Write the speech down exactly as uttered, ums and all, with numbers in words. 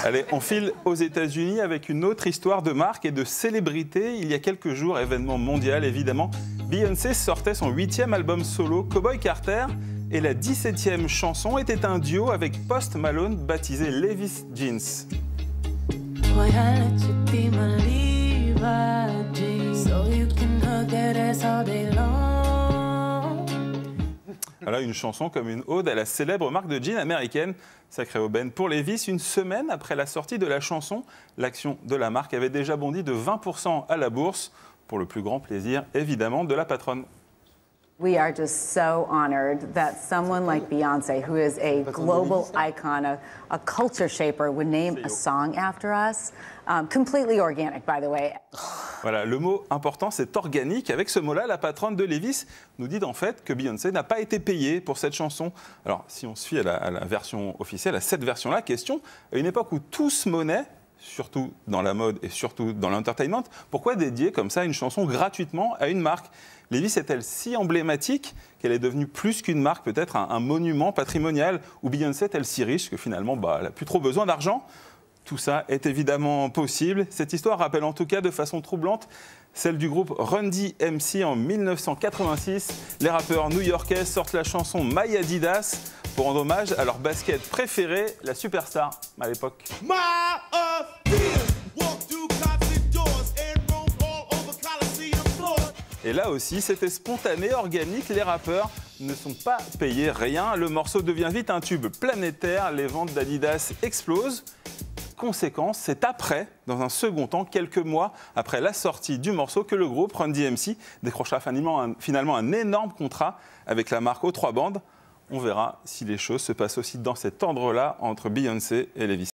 Allez, on file aux États-Unis avec une autre histoire de marque et de célébrité. Il y a quelques jours, événement mondial évidemment, Beyoncé sortait son huitième album solo, Cowboy Carter, et la dix-septième chanson était un duo avec Post Malone baptisé Levi's Jeans. Boy, I let you be my Levi's jeans, so you can hug that ass all day long. Voilà, une chanson comme une ode à la célèbre marque de jeans américaine. Sacrée aubaine pour Levi's. Une semaine après la sortie de la chanson, l'action de la marque avait déjà bondi de vingt pour cent à la bourse, pour le plus grand plaisir évidemment de la patronne. We are just so honored that someone like Beyoncé, who is a global icon, a, a culture shaper, would name a song after us. Um, completely organic, by the way. Voilà, le mot important, c'est organique. Avec ce mot-là, la patronne de Levi's nous dit en fait que Beyoncé n'a pas été payée pour cette chanson. Alors, si on se fie à la, à la version officielle, à cette version-là, question, à une époque où tout se monnaie, surtout dans la mode et surtout dans l'entertainment, pourquoi dédier comme ça une chanson gratuitement à une marque? Levi's est-elle si emblématique qu'elle est devenue plus qu'une marque, peut-être un, un monument patrimonial? Ou Beyoncé est-elle si riche que finalement, bah, elle n'a plus trop besoin d'argent? Tout ça est évidemment possible. Cette histoire rappelle en tout cas de façon troublante celle du groupe Run D M C en mille neuf cent quatre-vingt-six. Les rappeurs new-yorkais sortent la chanson My Adidas pour rendre hommage à leur basket préféré, la superstar à l'époque. Et là aussi, c'était spontané, organique. Les rappeurs ne sont pas payés rien. Le morceau devient vite un tube planétaire. Les ventes d'Adidas explosent. Conséquence, c'est après, dans un second temps, quelques mois après la sortie du morceau, que le groupe Run D M C décrochera finalement un, finalement un énorme contrat avec la marque aux trois bandes. On verra si les choses se passent aussi dans cet ordre-là entre Beyoncé et Levi's.